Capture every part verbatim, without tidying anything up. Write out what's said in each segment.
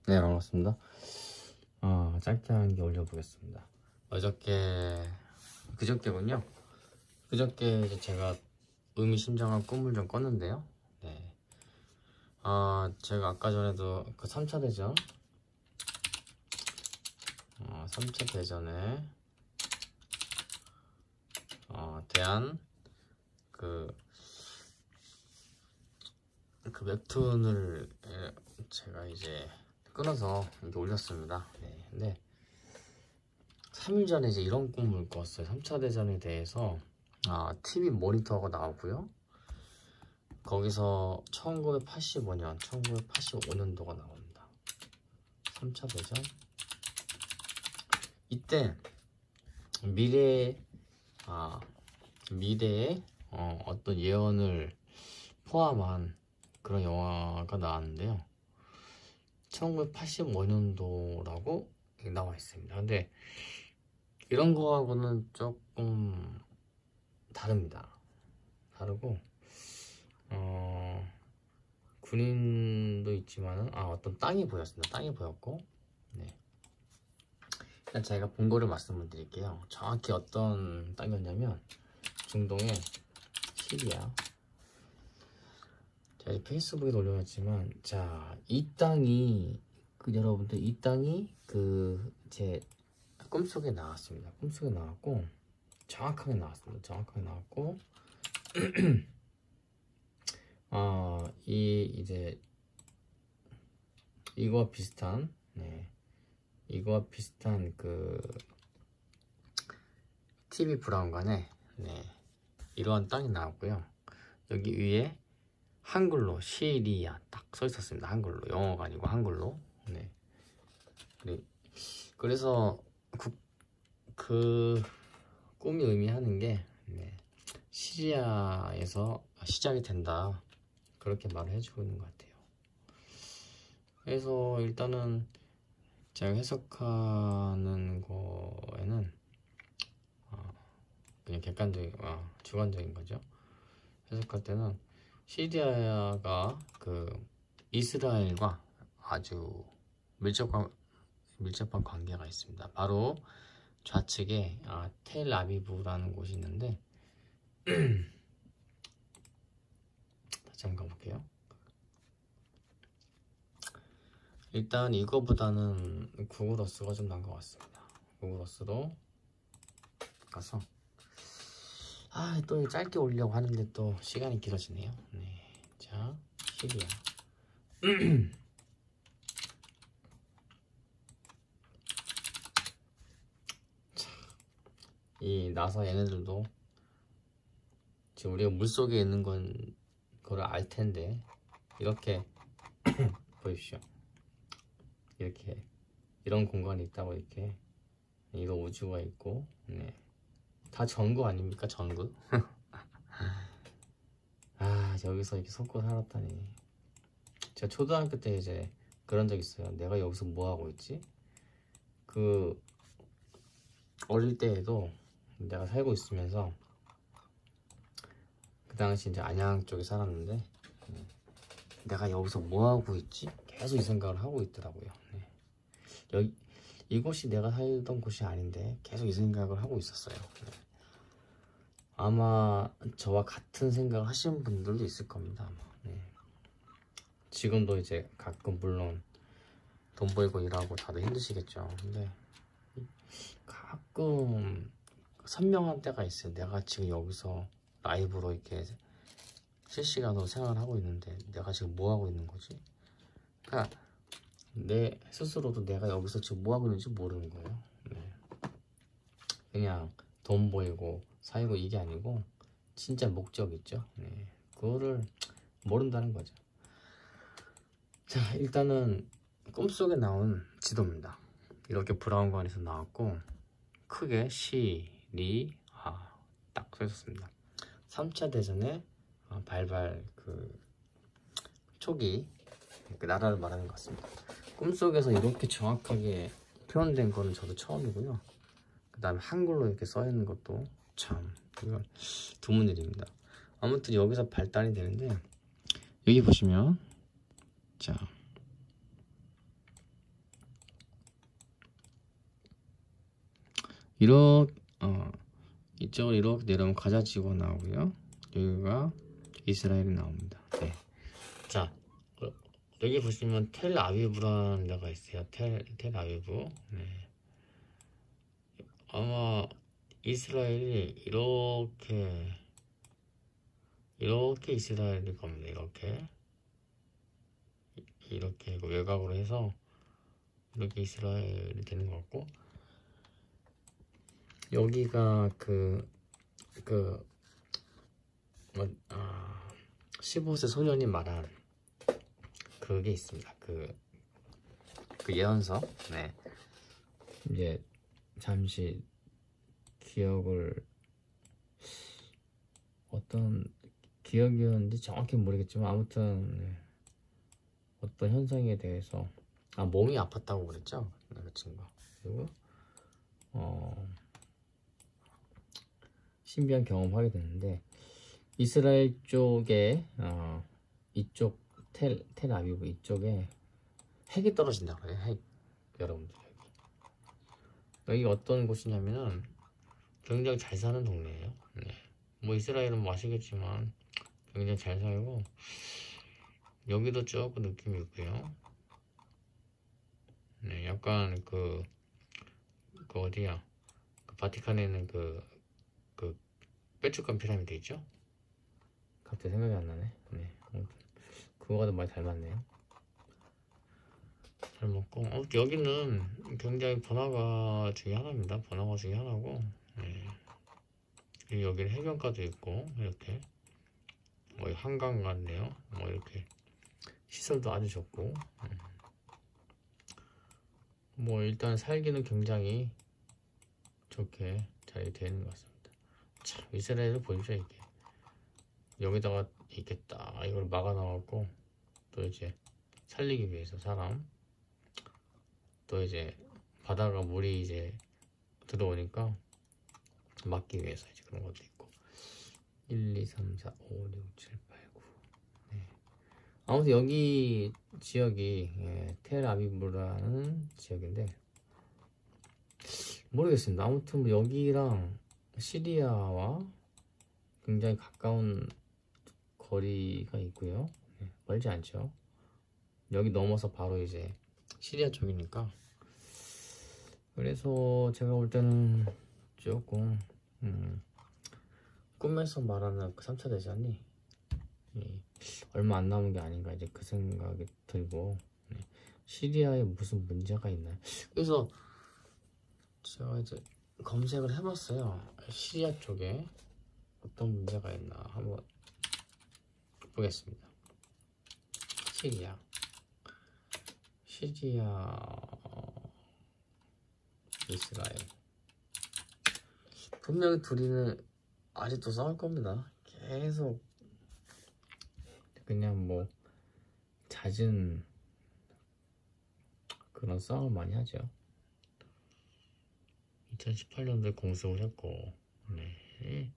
네, 반갑습니다. 어, 짧게 한 개 올려보겠습니다. 어저께, 그저께군요. 그저께 이제 제가 의미심장한 꿈을 좀 꿨는데요. 네. 아, 제가 아까 전에도 그 삼 차 대전, 어, 삼 차 대전에, 어, 대한 그, 그 웹툰을 제가 이제 끊어서 이렇게 올렸습니다. 네. 근데 삼 일 전에 이제 이런 꿈을 꿨어요. 삼 차 대전에 대해서 아, 티비 모니터가 나오고요. 거기서 천구백팔십오 년, 천구백팔십오 년도가 나옵니다. 삼 차 대전. 이때 미래, 아, 미래의 어, 어떤 예언을 포함한 그런 영화가 나왔는데요. 천구백팔십오 년도라고 나와 있습니다. 근데 이런 거하고는 조금 다릅니다. 다르고 어, 군인도 있지만은 아 어떤 땅이 보였습니다. 땅이 보였고, 네. 일단 제가 본 거를 말씀을 드릴게요. 정확히 어떤 땅이었냐면 중동의 시리아. 제가 페이스북에 올려놨지만, 자, 이 땅이 그 여러분들 이 땅이 그 제 꿈속에 나왔습니다. 꿈속에 나왔고 정확하게 나왔습니다. 정확하게 나왔고 어, 이 이제 이거와 비슷한, 네, 이거와 비슷한 그 티비 브라운관에, 네, 이러한 땅이 나왔고요. 여기 위에 한글로 시리아 딱 써 있었습니다. 한글로, 영어가 아니고 한글로. 네. 그래서 그, 그 꿈이 의미하는 게, 네, 시리아에서 시작이 된다, 그렇게 말을 해주고 있는 것 같아요. 그래서 일단은 제가 해석하는 거에는 어, 그냥 객관적인, 어, 주관적인 거죠. 해석할 때는 시리아가 그 이스라엘과 아주 밀접한 밀접한 관계가 있습니다. 바로 좌측에 아, 텔아비브라는 곳이 있는데 다시 한번 가볼게요. 일단 이거보다는 구글어스가 좀 나은 것 같습니다. 구글어스로 가서 아, 또 짧게 올리려고 하는데 또 시간이 길어지네요. 네, 자, 시리아. 이 나사 얘네들도 지금 우리가 물속에 있는 건 그걸 알 텐데, 이렇게 보십시오. 이렇게 이런 공간이 있다고, 이렇게 이거 우주가 있고, 네, 다 전구 아닙니까? 전구. 아, 여기서 이렇게 속고 살았다니. 제가 초등학교 때 이제 그런 적 있어요. 내가 여기서 뭐 하고 있지? 그 어릴 때에도 내가 살고 있으면서 그 당시 이제 안양 쪽에 살았는데, 네, 내가 여기서 뭐 하고 있지? 계속 이 생각을 하고 있더라고요. 네. 여기 이곳이 내가 살던 곳이 아닌데 계속 이 생각을 하고 있었어요. 네. 아마 저와 같은 생각을 하시는 분들도 있을 겁니다. 아마. 네. 지금도 이제 가끔 물론 돈 벌고 일하고 다들 힘드시겠죠. 근데 가끔 선명한 때가 있어요. 내가 지금 여기서 라이브로 이렇게 실시간으로 생활하고 있는데 내가 지금 뭐 하고 있는 거지? 그러니까 내 스스로도 내가 여기서 지금 뭐 하고 있는지 모르는 거예요. 네. 그냥 돈 벌고 살고 이게 아니고 진짜 목적 있죠. 네. 그거를 모른다는 거죠. 자, 일단은 꿈속에 나온 지도입니다. 이렇게 브라운관에서 나왔고 크게 시리아 딱 써있었습니다. 삼 차 대전의 발발 그 초기 그 나라를 말하는 것 같습니다. 꿈속에서 이렇게 정확하게 표현된 거는 저도 처음이고요. 그 다음에 한글로 이렇게 써있는 것도 참 이건 드문 일입니다. 아무튼 여기서 발단이 되는데, 여기 보시면, 자, 이렇게 어 이쪽으로 이렇게 내려오면 가자 지구가 나오고요. 여기가 이스라엘이 나옵니다. 네. 자, 여기 보시면 텔아비브라는 데가 있어요. 텔 텔아비브. 네. 아마 이스라엘이 이렇게 이렇게 이스라엘일 겁니다. 이렇게 이렇게 외곽으로 해서 이렇게 이스라엘이 되는 것 같고, 여기가 그 그 뭐, 아, 십오 세 소년이 말한 그게 있습니다. 그, 그 예언서. 네. 이제 잠시 기억을 어떤 기억이었는지 정확히 모르겠지만 아무튼 네. 어떤 현상에 대해서 아 몸이 아팠다고 그랬죠. 그 친구. 그리고 어 신비한 경험하게 됐는데 이스라엘 쪽에 어 이쪽 텔 텔아비브 이쪽에 핵이 떨어진다 그래요. 핵. 여러분들 여기 어떤 곳이냐면은 굉장히 잘 사는 동네예요. 네. 뭐 이스라엘은 뭐 아시겠지만 굉장히 잘 살고, 여기도 조금 느낌이 있고요. 네, 약간 그, 그 어디야? 그 바티칸에 있는 그, 그 뾰족한 피라미드 있죠? 갑자기 생각이 안 나네. 네, 그거와도 많이 닮았네요. 잘 먹고, 어, 여기는 굉장히 번화가 중에 하나입니다. 번화가 중에 하나고, 네. 여기는 해변가도 있고, 이렇게. 뭐 한강 같네요. 뭐 이렇게 시설도 아주 좋고, 음. 뭐 일단 살기는 굉장히 좋게 잘 되는 것 같습니다. 참 이스라엘을 보이죠. 이게 여기다가 이렇게 딱 이걸 막아 놔갖고 또 이제 살리기 위해서 사람, 또 이제 바다가 물이 이제 들어오니까 막기 위해서 이제 그런 것도 있고. 일, 이, 삼, 사, 오, 육, 칠, 팔, 구. 네. 아무튼 여기 지역이 예, 텔아비브라는 지역인데 모르겠습니다. 아무튼 뭐 여기랑 시리아와 굉장히 가까운 거리가 있고요. 네, 멀지 않죠. 여기 넘어서 바로 이제 시리아 쪽이니까. 그래서 제가 볼 때는 조금 음, 꿈에서 말하는 그 삼 차 대전이 예, 얼마 안 남은 게 아닌가 이제 그 생각이 들고, 네. 시리아에 무슨 문제가 있나요? 그래서 제가 이제 검색을 해봤어요. 시리아 쪽에 어떤 문제가 있나 한번 보겠습니다. 시리아 시리아 이스라엘 분명히 둘이는 아직도 싸울 겁니다. 계속 그냥 뭐 잦은 그런 싸움을 많이 하죠. 이천십팔 년도에 공습을 했고, 네.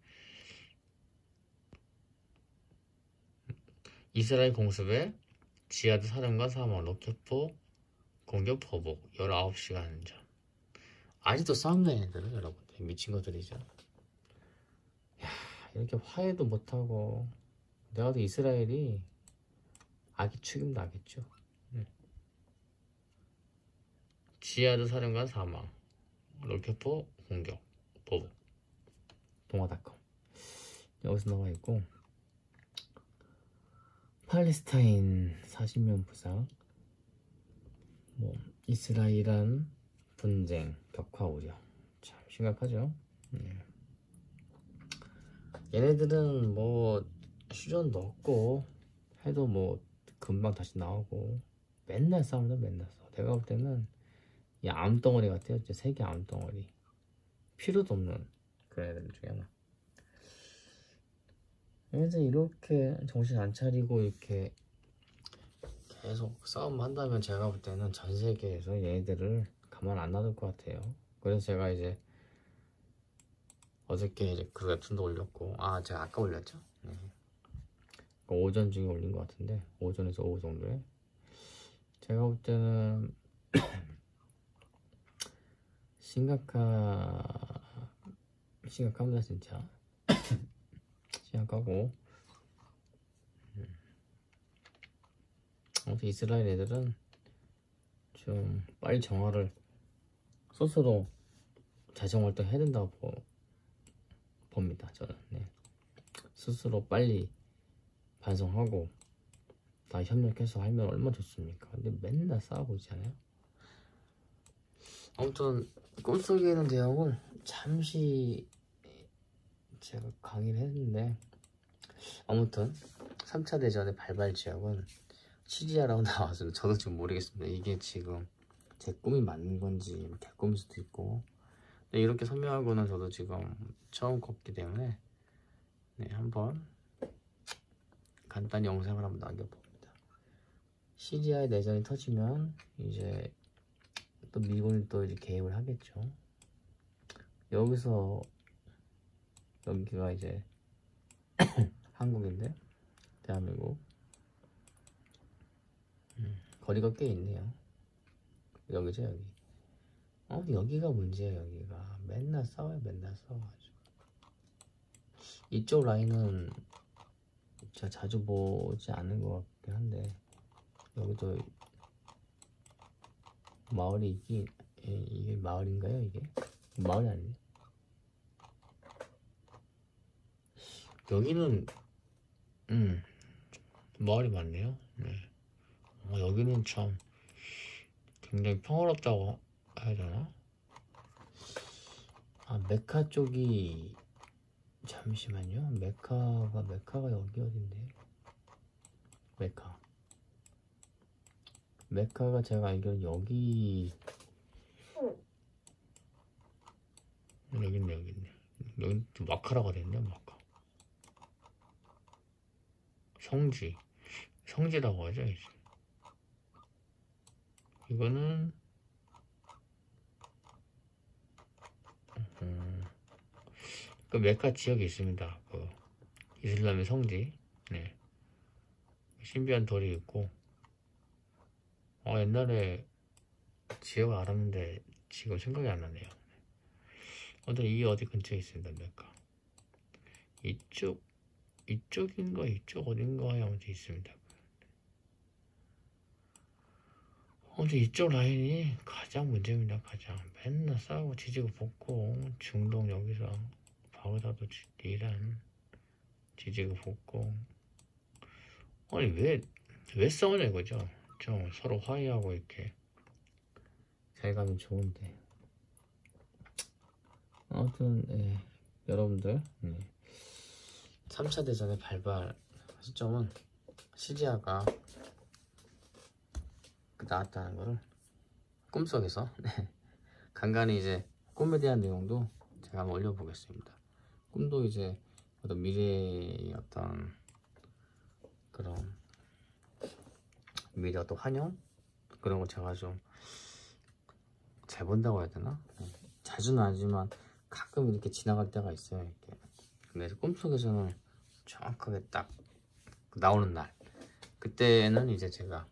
이스라엘 공습에 지하드 사령관 사망, 로켓포 공격 보복 열아홉 시간 전. 아직도 싸움나 얘네들은 여러분들 미친 것들이죠. 야, 이렇게 화해도 못하고. 내가 봐도 이스라엘이 아기 축임도 하겠죠. 네. 지하드 사령관 사망, 로켓포 공격 보복. 동아닷컴 여기서 나와 있고, 팔레스타인 사십 명 부상, 뭐 이스라엘이란 분쟁 격화 우려. 참 심각하죠. 네. 얘네들은 뭐 휴전도 없고 해도 뭐 금방 다시 나오고 맨날 싸운다. 맨날 싸워. 내가 볼 때는 이 암덩어리 같아요. 진짜 세계 암덩어리. 필요도 없는 그런 애들 중에 하나. 얘네들 이렇게 정신 안 차리고 이렇게 계속 싸움 한다면 제가 볼 때는 전 세계에서 얘네들을 가만 안 놔둘 것 같아요. 그래서 제가 이제 어저께 이제 그 웹툰도 올렸고, 아 제가 아까 올렸죠. 네. 오전 중에 올린 것 같은데, 오전에서 오후 정도에. 제가 볼 때는 심각한 심각합니다 진짜. 심각하고 음. 아무튼 이스라엘 애들은 좀 빨리 정화를 스스로 자정활동 해야 된다고 봅니다 저는. 네. 스스로 빨리 반성하고 다 협력해서 하면 얼마나 좋습니까? 근데 맨날 싸우고 있잖아요. 아무튼 꿈속에 있는 내용은 잠시 제가 강의를 했는데, 아무튼 삼 차 대전의 발발 지역은 시리아라고 나왔습니다. 저도 지금 모르겠습니다. 이게 지금 제 꿈이 맞는 건지 개꿈일 수도 있고, 네, 이렇게 설명하고는 저도 지금 처음 걷기 때문에 네, 한번 간단히 영상을 한번 남겨봅니다. 시리아의 내전이 터지면 이제 또 미군이 또 이제 개입을 하겠죠. 여기서 여기가 이제 한국인데 대한민국 음, 거리가 꽤 있네요. 여기죠 여기. 어 여기가 문제야. 여기가 맨날 싸워요. 맨날 싸워가지고 이쪽 라인은 제가 자주 보지 않는 것 같긴 한데, 여기도 마을이 있긴, 이게 마을인가요? 이게 마을이 아니네. 여기는 음 마을이 많네요. 네. 어, 여기는 참 굉장히 평화롭다고 해야 되나? 아 메카 쪽이, 잠시만요. 메카가 메카가 여기 어딘데? 메카 메카가 제가 알기로는 여기 여기 있네 여기 있네. 여기 마카라가 됐네. 마카 성지 성지라고 하죠 이제. 이거는 음, 그 메카 지역이 있습니다. 그 이슬람의 성지. 네. 신비한 돌이 있고, 어, 옛날에 지역을 알았는데 지금 생각이 안 나네요. 어떤 이 어디 근처에 있습니다. 메카. 이쪽 이쪽인가 이쪽 어딘가에 아무튼 있습니다. 근데 이쪽 라인이 가장 문제입니다. 가장 맨날 싸우고 지지고 볶고, 중동 여기서 바그다도 이란 지지고 볶고, 아니 왜 왜 싸우냐 이거죠. 좀 서로 화해하고 이렇게 잘 가면 좋은데. 아무튼 네, 여러분들 네. 삼 차 대전의 발발 시점은 시리아가 나왔다는 거를 꿈속에서 네. 간간히 이제 꿈에 대한 내용도 제가 한번 올려보겠습니다. 꿈도 이제 어떤 미래의 어떤 그런 미래 어떤 환영? 그런 거 제가 좀 잘 본다고 해야 되나? 네. 자주는 아니지만 가끔 이렇게 지나갈 때가 있어요. 이렇게. 근데 꿈속에서는 정확하게 딱 나오는 날, 그때는 이제 제가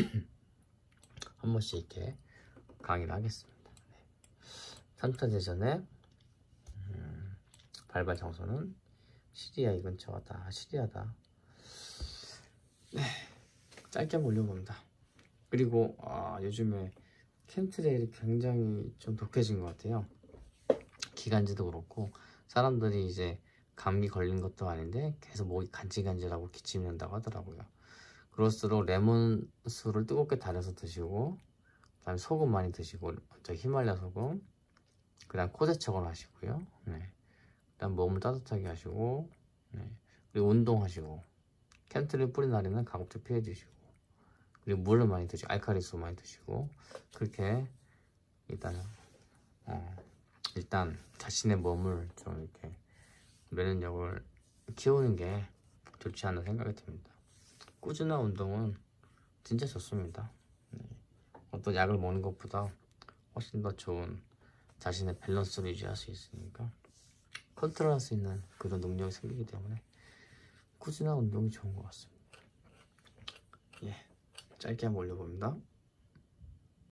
한 번씩 이렇게 강의를 하겠습니다. 네. 삼 차 대전의 음, 발발 장소는 시리아 이 근처다. 시리아다. 네, 짧게 한번 올려봅니다. 그리고 아, 요즘에 캠트레일이 굉장히 좀 독해진 것 같아요. 기관지도 그렇고, 사람들이 이제 감기 걸린 것도 아닌데 계속 목이 간질간질하고 기침이 난다고 하더라고요. 그럴수록 레몬수를 뜨겁게 달여서 드시고, 그 다음에 소금 많이 드시고, 저 히말라야 소금, 그 다음 코세척을 하시고요. 네. 그 다음 몸을 따뜻하게 하시고, 네. 그리고 운동하시고, 캠트레일 뿌린 날에는 가급적 피해 주시고, 그리고 물을 많이 드시고, 알칼리수 많이 드시고, 그렇게 일단 어, 일단 자신의 몸을 좀 이렇게 면역력을 키우는 게 좋지 않나 생각이 듭니다. 꾸준한 운동은 진짜 좋습니다. 네. 어떤 약을 먹는 것보다 훨씬 더 좋은 자신의 밸런스를 유지할 수 있으니까, 컨트롤할 수 있는 그런 능력이 생기기 때문에 꾸준한 운동이 좋은 것 같습니다. 예, 짧게 한번 올려봅니다.